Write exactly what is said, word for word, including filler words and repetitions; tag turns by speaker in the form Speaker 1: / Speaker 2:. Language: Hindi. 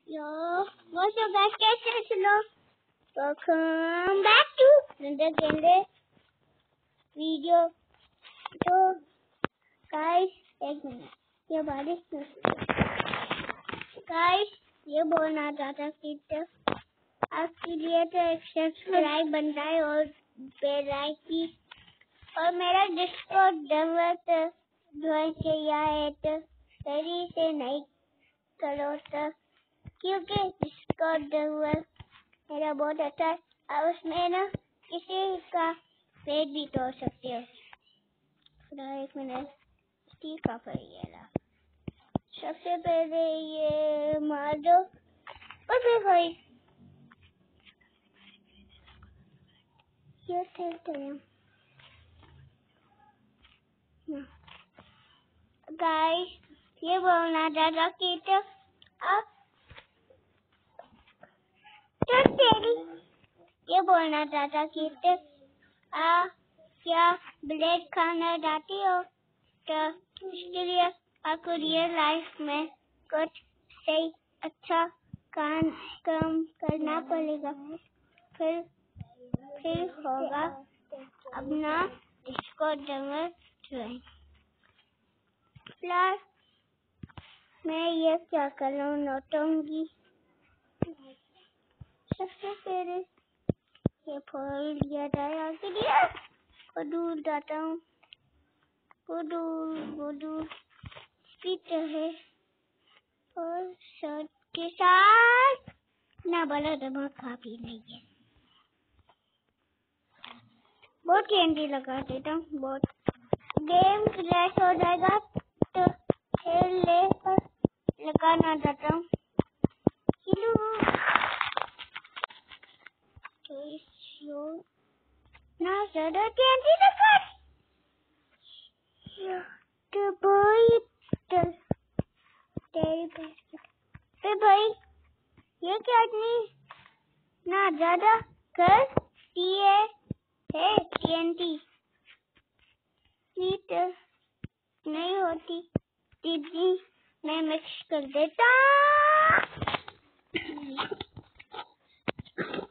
Speaker 1: Yo, what's up guys, कैसे हैं सुनो? Welcome back to another Gende video. तो guys एक मिनट ये बारिश में guys ये बोलना चाहता कि तो आपके लिए तो एक सब्सक्राइब बनता है और बेल आइकन और मेरा डिस्कॉर्ड डरवत ज्वाइन किया है तो सही से नहीं करो तो क्योंकि डिस्कॉर्ड डरवत मेरा बहुत अच्छा है और उसमें ना किसी का पेज भी तोड़ सकते हो। थोड़ा एक मिनट ठीक का पड़ेगा। सबसे पहले ये मार दो और फिर भाई ये खेलते हैं। गाइस ये बोलना चाहता कि तो आप तो तेरी ये बोलना चाहता कि तो आ क्या ब्लेड खाना चाहती हो तो इसके लिए आपको रियल लाइफ में कुछ सही अच्छा काम काम करना पड़ेगा। फिर फिर होगा अपना इसको जंगल ज्वाइन। प्लस मैं ये क्या करूँ नोटूंगी। सबसे पहले ये फोड़ लिया जाए के लिए और दूर जाता हूँ वो दूर वो दूर स्पीड है और शर्ट के साथ ना बड़ा दिमाग काफी नहीं है। बहुत कैंडी लगा देता हूँ बहुत गेम फ्लैश हो जाएगा तो खेल ले पर लगाना चाहता हूँ ना ज्यादा कैंडी लगा तो भाई तेरी पे भाई ये क्या नहीं ना ज्यादा कर दिए है टीएनटी हीट नहीं होती दीदी मैं मिक्स कर देता